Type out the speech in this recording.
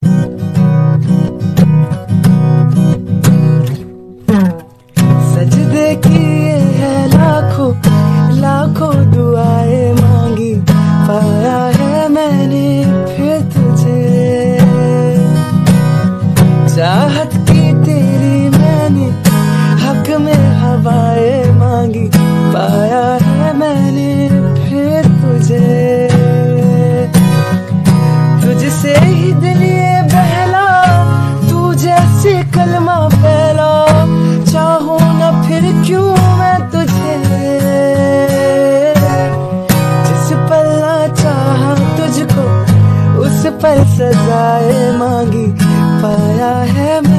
सजदे किए है लाखों लाखों दुआएं मांगी, पाया है मैंने फिर तुझे। चाहत की तेरी मैंने हक में हवाएं मांगी, पाया है मैंने फिर तुझे। तुझसे ही दिल ये बहला, तू जैसे कलमा फैला, चाहूं न फिर क्यों मैं तुझे। जिस पल ना चाहा तुझको, उस पल सजाए मांगी, पाया है